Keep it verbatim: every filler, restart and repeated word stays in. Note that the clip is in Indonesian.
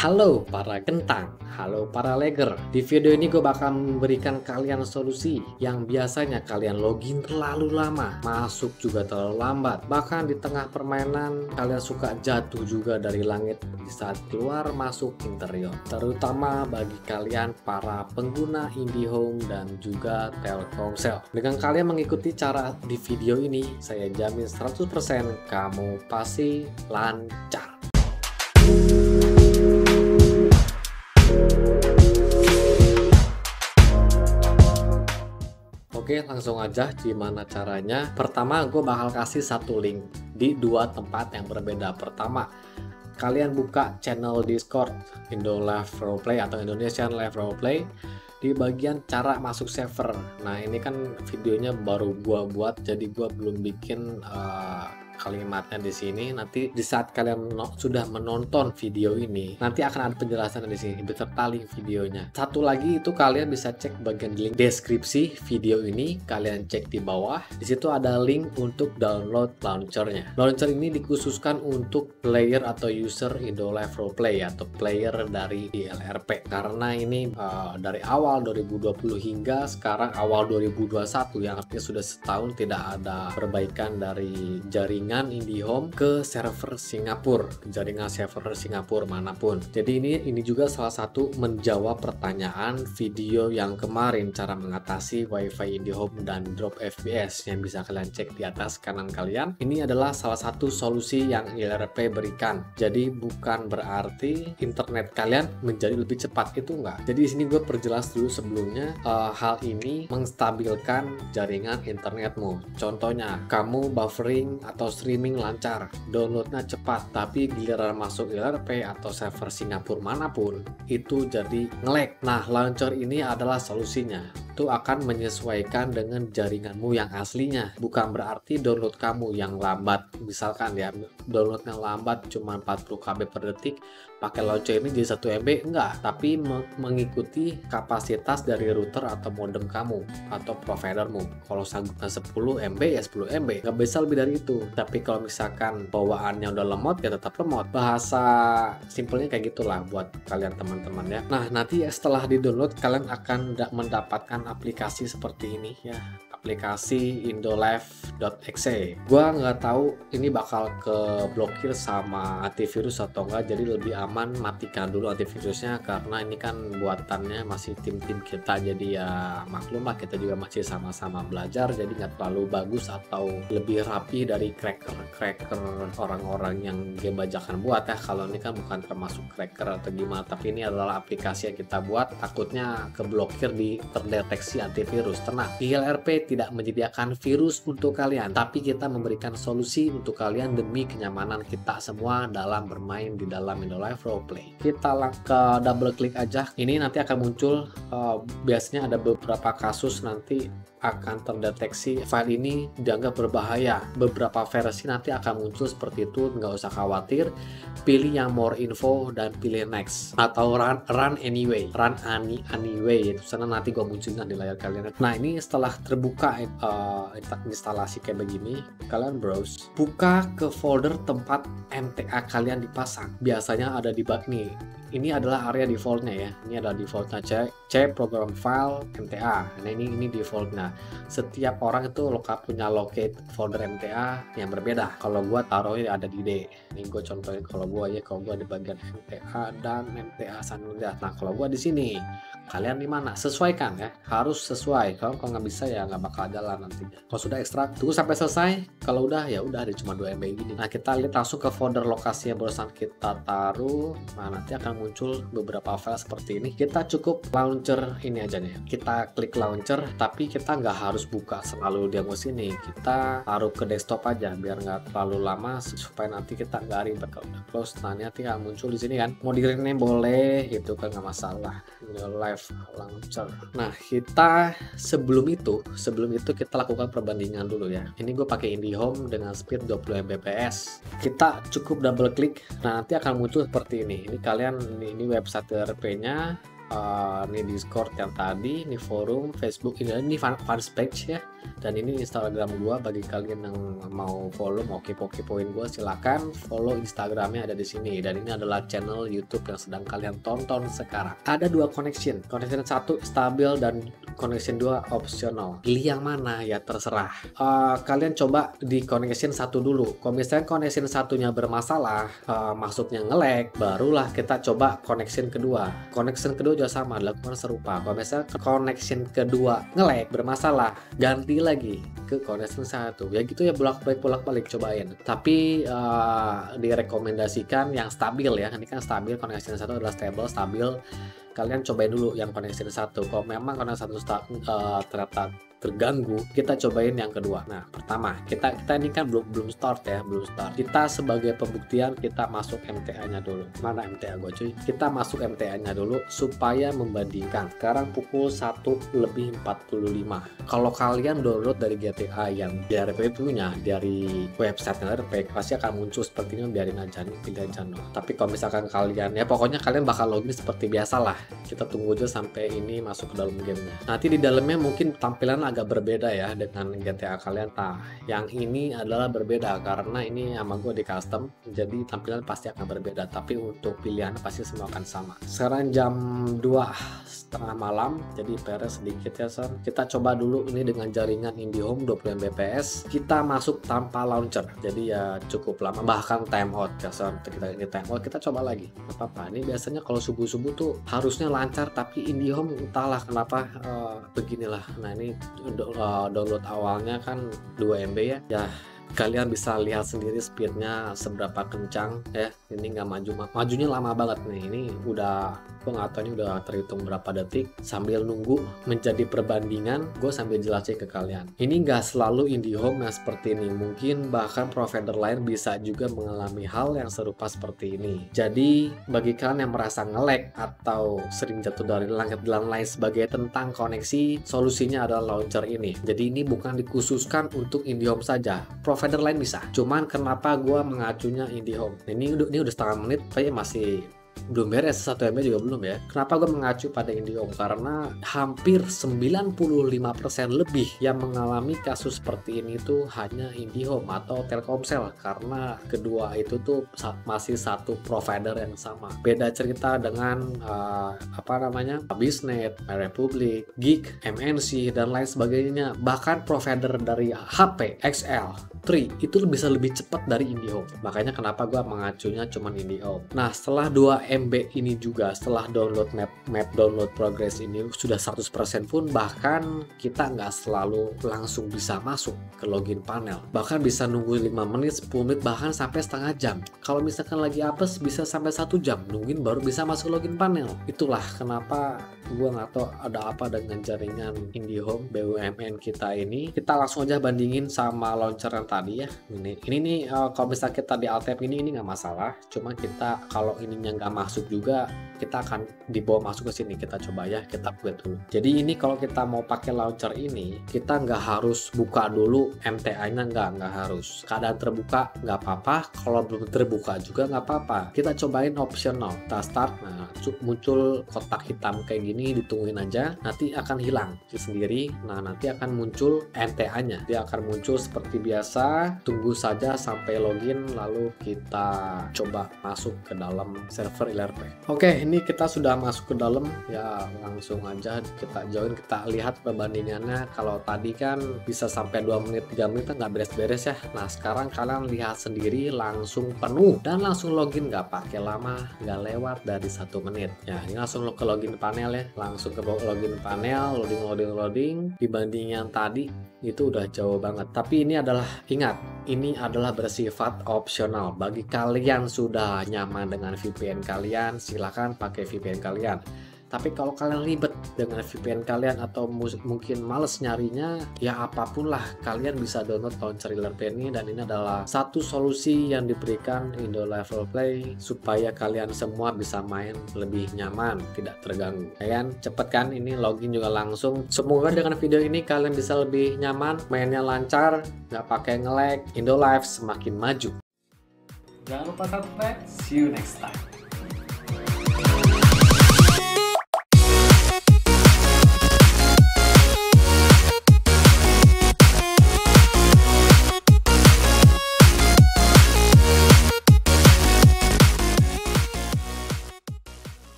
Halo para kentang, halo para leger. Di video ini gue bakal memberikan kalian solusi yang biasanya kalian login terlalu lama, masuk juga terlalu lambat. Bahkan di tengah permainan kalian suka jatuh juga dari langit di saat keluar masuk interior. Terutama bagi kalian para pengguna IndiHome dan juga Telkomsel. Dengan kalian mengikuti cara di video ini, saya jamin seratus persen kamu pasti lancar. Oke, langsung aja gimana caranya. Pertama, gue bakal kasih satu link di dua tempat yang berbeda. Pertama, kalian buka channel Discord Indo Live Roleplay atau Indonesian Live Roleplay di bagian cara masuk server. Nah, ini kan videonya baru gua buat, jadi gua belum bikin uh, kalimatnya di sini. Nanti di saat kalian men sudah menonton video ini, nanti akan ada penjelasan di sini beserta link videonya. Satu lagi itu kalian bisa cek bagian link deskripsi video ini, kalian cek di bawah. Di situ ada link untuk download launchernya. Launcher ini dikhususkan untuk player atau user Indo Live Roleplay atau player dari I L R P. Karena ini uh, dari awal dua ribu dua puluh hingga sekarang awal dua ribu dua puluh satu, yang artinya sudah setahun tidak ada perbaikan dari jaringan IndiHome ke server Singapura, jaringan server Singapura manapun. Jadi ini ini juga salah satu menjawab pertanyaan video yang kemarin, cara mengatasi WiFi IndiHome dan drop F P S, yang bisa kalian cek di atas kanan kalian. Ini adalah salah satu solusi yang I L R P berikan. Jadi bukan berarti internet kalian menjadi lebih cepat, itu enggak. Jadi di sini gue perjelas dulu sebelumnya, uh, hal ini menstabilkan jaringan internetmu. Contohnya, kamu buffering atau streaming lancar, downloadnya cepat, tapi giliran masuk I L R P atau server Singapura manapun, itu jadi nge-lag. Nah, launcher ini adalah solusinya. Itu akan menyesuaikan dengan jaringanmu yang aslinya. Bukan berarti download kamu yang lambat. Misalkan ya, downloadnya lambat cuma empat puluh kilobytes per detik, pakai launcher ini jadi satu M B, enggak. Tapi mengikuti kapasitas dari router atau modem kamu atau providermu. Kalau sanggupnya sepuluh M B ya sepuluh M B, nggak bisa lebih dari itu. Tapi kalau misalkan bawaannya udah lemot ya tetap lemot. Bahasa simpelnya kayak gitulah buat kalian teman-teman ya. Nah, nanti setelah di-download kalian akan mendapatkan aplikasi seperti ini ya, aplikasi indolive.exe. Gua nggak tahu ini bakal ke blokir sama antivirus atau enggak, jadi lebih aman matikan dulu antivirusnya, karena ini kan buatannya masih tim-tim kita, jadi ya maklum lah, kita juga masih sama-sama belajar, jadi nggak terlalu bagus atau lebih rapi dari cracker-cracker orang-orang yang game bajakan buat ya. Kalau ini kan bukan termasuk cracker atau gimana, tapi ini adalah aplikasi yang kita buat, takutnya keblokir di terdeteksi antivirus. Tenang, I L R P tidak menyediakan virus untuk kalian, tapi kita memberikan solusi untuk kalian demi kenyamanan kita semua dalam bermain di dalam Indo Live Roleplay. Kita ke double klik aja, ini nanti akan muncul, uh, biasanya ada beberapa kasus nanti akan terdeteksi file ini dianggap berbahaya. Beberapa versi nanti akan muncul seperti itu, nggak usah khawatir. Pilih yang more info dan pilih next atau run, run anyway, run any, anyway itu sana nanti gue munculkan di layar kalian. Nah, ini setelah terbuka uh, instalasi kayak begini, kalian browse, buka ke folder tempat M T A kalian dipasang. Biasanya ada di bak nih. Ini adalah area defaultnya ya. Ini adalah defaultnya C, C program file M T A. Nah, ini ini defaultnya. Setiap orang itu lokal punya locate folder M T A yang berbeda. Kalau gua taruhnya ada di D. Ini gue contohin kalau gua ya, kalau gua di bagian M T A dan M T A Sanunda. Nah, kalau gua di sini, kalian di mana? Sesuaikan ya. Harus sesuai. Kalau kalau nggak bisa ya nggak bakal jalan nantinya. Kalau sudah ekstrak, tunggu sampai selesai. Kalau udah ya udah, ada cuma dua M B gini. Nah, kita lihat langsung ke folder lokasi yang barusan kita taruh. Nah, nanti akan muncul beberapa file seperti ini. Kita cukup launcher ini aja nih. Kita klik launcher, tapi kita nggak harus buka selalu dia mau sini. Kita taruh ke desktop aja biar nggak terlalu lama, supaya nanti kita nggak ribet. Kalau udah close, nah nanti akan muncul di sini kan. Mau di rename boleh, gitu kan, nggak masalah. Live launcher. Nah, kita sebelum itu, sebelum itu kita lakukan perbandingan dulu ya. Ini gue pakai IndiHome dengan speed dua puluh M B P S. Kita cukup double klik. Nah, nanti akan muncul seperti ini. Ini kalian ini, ini website I L R P-nya. Uh, ini Discord yang tadi, ini forum, Facebook, ini, ini fans page ya. Dan ini Instagram gua, bagi kalian yang mau follow, mau kepo-kepoin gua, silakan follow Instagramnya ada di sini. Dan ini adalah channel YouTube yang sedang kalian tonton sekarang. Ada dua connection, connection satu stabil dan connection dua optional. Pilih yang mana ya terserah. Uh, kalian coba di connection satu dulu. Kalau misalnya connection satunya bermasalah, uh, masuknya nge-lag, barulah kita coba connection kedua. Connection kedua juga sama, dilakukan serupa. Kalau misalnya connection kedua nge-lag bermasalah, ganti lagi ke connection satu. Ya gitu ya, bolak-balik bolak-balik cobain. Tapi uh, direkomendasikan yang stabil ya. Ini kan stabil, connection satu adalah stable, stabil. Kalian cobain dulu yang connection satu. Kalau memang connection satu uh, ternyata terganggu, kita cobain yang kedua. Nah, pertama, kita kita ini kan belum belum start ya, belum start. Kita sebagai pembuktian kita masuk M T A-nya dulu. Mana M T A gua cuy? Kita masuk M T A-nya dulu supaya membandingkan. Sekarang pukul satu lebih empat puluh lima. Kalau kalian download dari G T A yang D R P punya, dari website D R P pasti akan muncul seperti ini, biarin aja nih, pilih aja no. Tapi kalau misalkan kalian, ya pokoknya kalian bakal login seperti biasa lah. Kita tunggu aja sampai ini masuk ke dalam gamenya. Nanti di dalamnya mungkin tampilan agak berbeda ya dengan G T A kalian. Nah, yang ini adalah berbeda karena ini sama gue di custom, jadi tampilan pasti akan berbeda, tapi untuk pilihan pasti semua akan sama. Sekarang jam dua setengah malam, jadi P R sedikit ya son. Kita coba dulu ini dengan jaringan IndiHome dua puluh M B P S. Kita masuk tanpa launcher, jadi ya cukup lama, bahkan time out ya son. Kita ini time out, kita coba lagi. Apa-apa, ini biasanya kalau subuh-subuh tuh harusnya lancar, tapi IndiHome entahlah kenapa uh, beginilah. Nah ini uh, download awalnya kan dua M B ya. Ya kalian bisa lihat sendiri speednya seberapa kencang ya. Ini nggak maju, majunya lama banget nih. Ini udah, gue nggak tahu ini udah terhitung berapa detik. Sambil nunggu menjadi perbandingan, gue sambil jelasin ke kalian. Ini nggak selalu IndiHome yang seperti ini, mungkin bahkan provider lain bisa juga mengalami hal yang serupa seperti ini. Jadi bagi kalian yang merasa nge-lag atau sering jatuh dari langit dan lain sebagainya tentang koneksi, solusinya adalah launcher ini. Jadi ini bukan dikhususkan untuk IndiHome saja, provider lain bisa. Cuman kenapa gue mengacunya IndiHome? Ini udah, ini udah setengah menit, tapi masih belum beres, satu M B juga belum ya. Kenapa gue mengacu pada IndiHome? Karena hampir sembilan puluh lima persen lebih yang mengalami kasus seperti ini tuh hanya IndiHome atau Telkomsel, karena kedua itu tuh masih satu provider yang sama. Beda cerita dengan uh, apa namanya, Bisnet, MyRepublic, Geek, M N C dan lain sebagainya. Bahkan provider dari H P, X L, Tri itu bisa lebih cepat dari IndiHome. Makanya kenapa gue mengacunya cuman IndiHome. Nah, setelah dua M B ini juga, setelah download map map download progress ini sudah seratus persen pun, bahkan kita nggak selalu langsung bisa masuk ke login panel. Bahkan bisa nunggu lima menit, sepuluh menit, bahkan sampai setengah jam. Kalau misalkan lagi apes bisa sampai satu jam nungguin baru bisa masuk login panel. Itulah kenapa gue nggak tahu ada apa dengan jaringan IndiHome B U M N kita ini. Kita langsung aja bandingin sama launcher yang tadi ya. Ini ini nih uh, kalau misalnya kita di alt tab ini ini nggak masalah. Cuma kita kalau ininya nggak masuk juga, kita akan dibawa masuk ke sini. Kita coba ya, kita buat dulu. Jadi ini kalau kita mau pakai launcher ini, kita nggak harus buka dulu M T A-nya, nggak nggak harus. Keadaan terbuka nggak apa-apa. Kalau belum terbuka juga nggak apa-apa. Kita cobain optional. Kita start. Nah, muncul kotak hitam kayak gini, ditungguin aja. Nanti akan hilang sendiri. Nah, nanti akan muncul M T A-nya. Dia akan muncul seperti biasa. Tunggu saja sampai login, lalu kita coba masuk ke dalam server I L R P. Oke, ini kita sudah masuk ke dalam ya, langsung aja kita join, kita lihat perbandingannya. Kalau tadi kan bisa sampai dua menit, tiga menit nggak beres-beres ya. Nah, sekarang kalian lihat sendiri langsung penuh dan langsung login, nggak pakai lama, nggak lewat dari satu menit. Ya, ini langsung ke login panel ya, langsung ke login panel, loading loading loading. Dibanding yang tadi itu udah jauh banget. Tapi ini adalah, ingat, ini adalah bersifat opsional. Bagi kalian sudah nyaman dengan V P N kalian, silahkan pakai V P N kalian. Tapi kalau kalian ribet dengan V P N kalian atau mungkin males nyarinya, ya apapun lah, kalian bisa download launcher I L R P ini. Dan ini adalah satu solusi yang diberikan Indo Live Roleplay supaya kalian semua bisa main lebih nyaman, tidak terganggu. Kalian cepet kan, ini login juga langsung. Semoga dengan video ini kalian bisa lebih nyaman, mainnya lancar, nggak pakai nge-lag. Indo Live semakin maju. Jangan lupa subscribe. See you next time.